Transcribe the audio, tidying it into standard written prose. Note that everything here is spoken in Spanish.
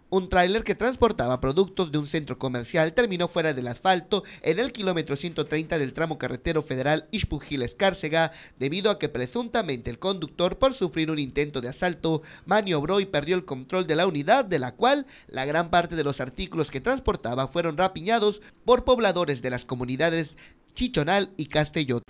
Un tráiler que transportaba productos de un centro comercial terminó fuera del asfalto en el kilómetro 130 del tramo carretero federal Ixpujil-Escárcega, debido a que presuntamente el conductor, por sufrir un intento de asalto, maniobró y perdió el control de la unidad, de la cual la gran parte de los artículos que transportaba fueron rapiñados por pobladores de las comunidades Chichonal y Castellón.